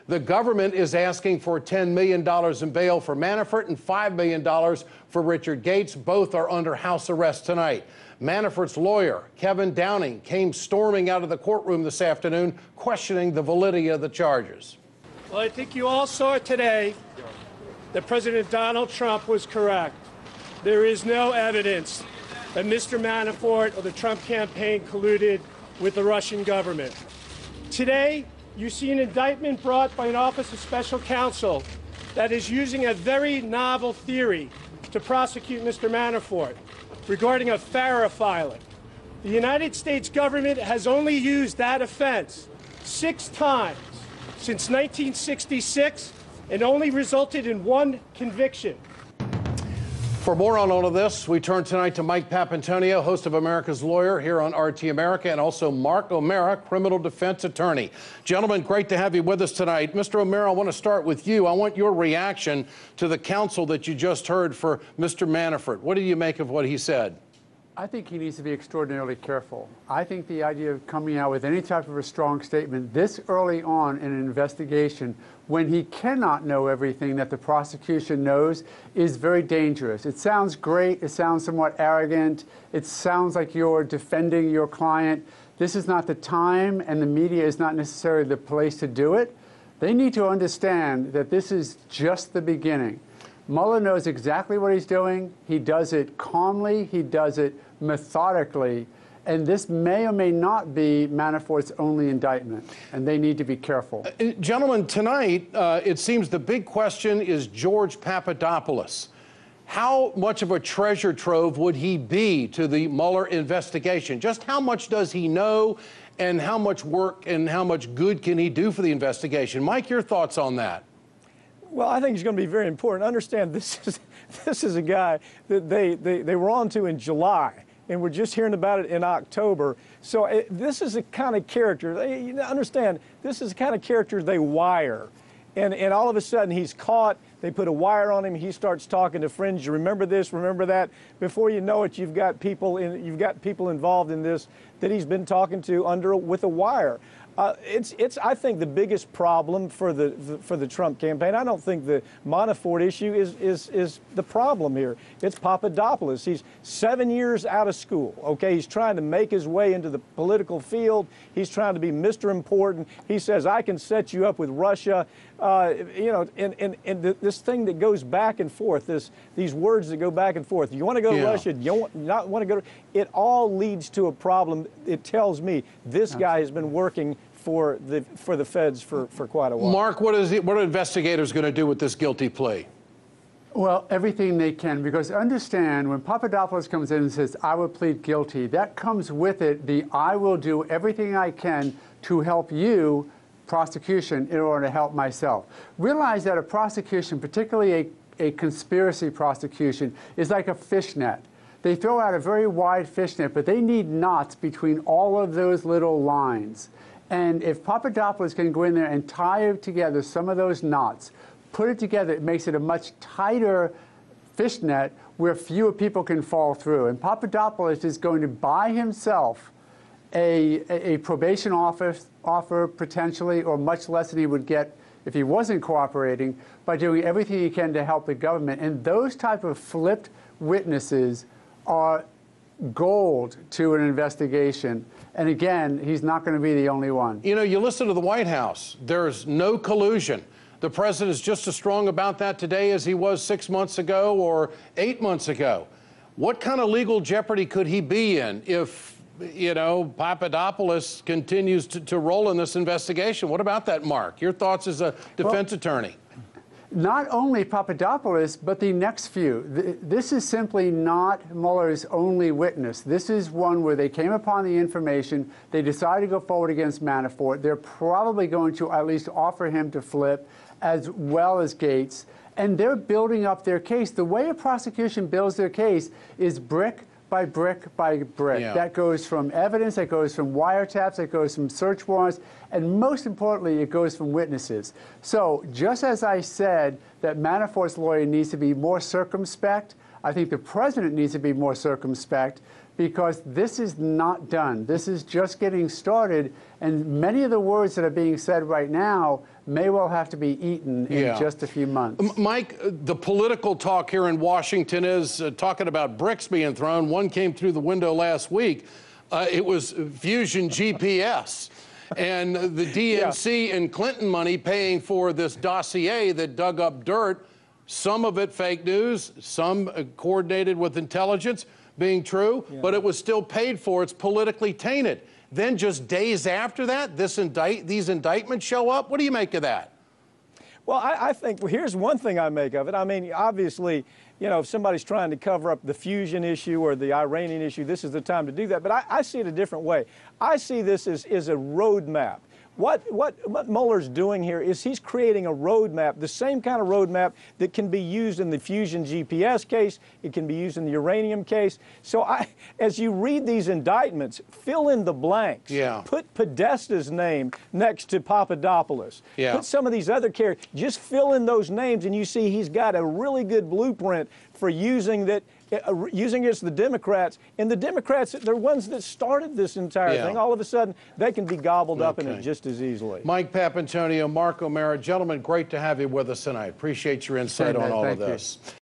The government is asking for $10 million in bail for Manafort and $5 million for Richard Gates. Both are under house arrest tonight. Manafort's lawyer, Kevin Downing, came storming out of the courtroom this afternoon, questioning the validity of the charges. Well, I think you all saw today that President Donald Trump was correct. There is no evidence that Mr. Manafort or the Trump campaign colluded with the Russian government. Today, you see an indictment brought by an Office of Special Counsel that is using a very novel theory to prosecute Mr. Manafort regarding a FARA filing. The United States government has only used that offense 6 times since 1966 and only resulted in 1 conviction. For more on all of this, we turn tonight to Mike Papantonio, host of America's Lawyer here on RT America, and also Mark O'Mara, criminal defense attorney. Gentlemen, great to have you with us tonight. Mr. O'Mara, I want to start with you. I want your reaction to the counsel that you just heard for Mr. Manafort. What do you make of what he said? I think he needs to be extraordinarily careful. I think the idea of coming out with any type of a strong statement this early on in an investigation when he cannot know everything that the prosecution knows is very dangerous. It sounds great. It sounds somewhat arrogant. It sounds like you're defending your client. This is not the time, and the media is not necessarily the place to do it. They need to understand that this is just the beginning. Mueller knows exactly what he's doing. He does it calmly. He does it methodically. And this may or may not be Manafort's only indictment, and they need to be careful. Gentlemen, tonight, it seems the big question is George Papadopoulos. How much of a treasure trove would he be to the Mueller investigation? Just how much does he know, and how much work and how much good can he do for the investigation? Mike, your thoughts on that? Well, I think he's going to be very important. Understand, this is a guy that they were on to in July, and we're just hearing about it in October. So this is a kind of character. You understand, this is the kind of character they wire. And all of a sudden, he's caught. They put a wire on him. He starts talking to friends. You remember this, remember that. Before you know it, you've got people involved in this that he's been talking to with a wire. It's I think the biggest problem for the Trump campaign. I don't think the Manafort issue is the problem here. It's Papadopoulos. He's 7 years out of school. Okay, he's trying to make his way into the political field. He's trying to be Mr. Important. He says, "I can set you up with Russia." You know, and this thing that goes back and forth. These words that go back and forth. You want to go to Russia? You not want to go to? It all leads to a problem. It tells me this guy has been working for the feds for quite a while. Mark, what are investigators going to do with this guilty plea? Well, everything they can, because understand, when Papadopoulos comes in and says, "I will plead guilty," that comes with it the "I will do everything I can to help you," prosecution, in order to help myself. Realize that a prosecution, particularly a conspiracy prosecution, is like a fishnet. They throw out a very wide fishnet, but they need knots between all of those little lines. And if Papadopoulos can go in there and tie together some of those knots, put it together, it makes it a much tighter fishnet where fewer people can fall through. And Papadopoulos is going to buy himself a probation offer potentially, or much less than he would get if he wasn't cooperating, by doing everything he can to help the government. And those type of flipped witnesses are gold to an investigation. And again, he's not going to be the only one. You know, you listen to the White House. There's no collusion. The president is just as strong about that today as he was 6 months ago or 8 months ago. What kind of legal jeopardy could he be in if, you know, Papadopoulos continues to roll in this investigation? What about that, Mark? Your thoughts as a defense attorney? Not only Papadopoulos, but the next few. This is simply not Mueller's only witness. This is one where they came upon the information, they decided to go forward against Manafort. They're probably going to at least offer him to flip, as well as Gates, and they're building up their case. The way a prosecution builds their case is brick by brick by brick. Yeah. That goes from evidence, that goes from wiretaps, that goes from search warrants, and most importantly, it goes from witnesses. So just as I said that Manafort's lawyer needs to be more circumspect, I think the president needs to be more circumspect. because this is not done. This is just getting started, and many of the words that are being said right now may well have to be eaten in just a few months. Mike, the political talk here in Washington is talking about bricks being thrown. One came through the window last week. It was Fusion GPS. And the DNC and Clinton money paying for this dossier that dug up dirt, some of it fake news, some coordinated with intelligence being true, but it was still paid for. It's politically tainted. Then just days after that, these indictments show up. What do you make of that? Well, I think, well, here's one thing I make of it. I mean, obviously, you know, if somebody's trying to cover up the fusion issue or the Iranian issue, this is the time to do that. But I see it a different way. I see this as a roadmap. What Mueller's doing here is he's creating a roadmap, the same kind of roadmap that can be used in the Fusion GPS case, it can be used in the uranium case. So as you read these indictments, fill in the blanks. Yeah. Put Podesta's name next to Papadopoulos. Yeah. Put some of these other characters, just fill in those names and you see he's got a really good blueprint for using that. Using against the Democrats, and the Democrats, they're ones that started this entire thing. All of a sudden, they can be gobbled up in it just as easily. Mike Papantonio, Mark O'Mara, gentlemen, great to have you with us tonight. Appreciate your insight on all of this.